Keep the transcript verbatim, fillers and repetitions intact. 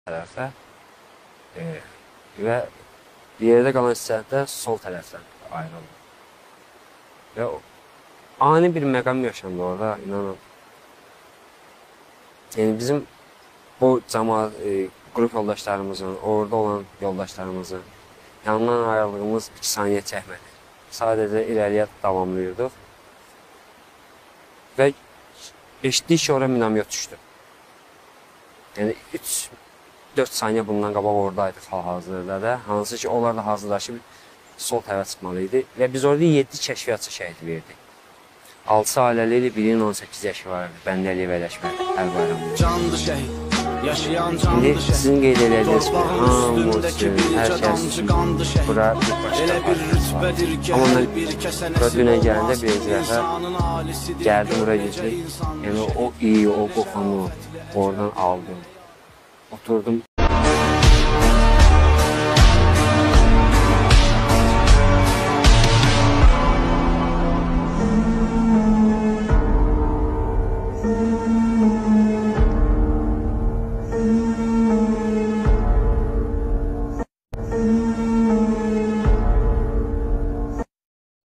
tərəfə e, və yerdə qalan hissədə sol tərəfdən ayrıldı. Və ani bir məqam yaşandı orada, inanın. Yəni bizim bu cəmaət, e, qrup yoldaşlarımızın, orada olan yoldaşlarımızın yanından ayrıldığımız iki saniyə çəkmədi. Sadəcə irəliyə davamlayırdıq və eşitdik ki, oraya minamyot düşdü. Yəni üç dörd saniyə bundan qabaq oradaydı hal-hazırda da. Hansı ki, onlar da hazırlaşıb sol tərəfə çıxmalı idi. Və biz orada yeddi kəşfiyyatçı şəhid verdik. altı ailəli ilə birinin on səkkiz yaşı vardı. Bəndəliyə vələşmək hər bayramında. Canlı şəhid, yaşayan canlı şəhid. İndi sizin qeyd edəcəyiz ki, hamısı, hər kəs bura bir başqa var. Amma mən bura dünə gələndə birinci dəfə gəldim bura geçdik. Yəni o iyi, o qoxunu oradan aldım. Oturdum. Thank you.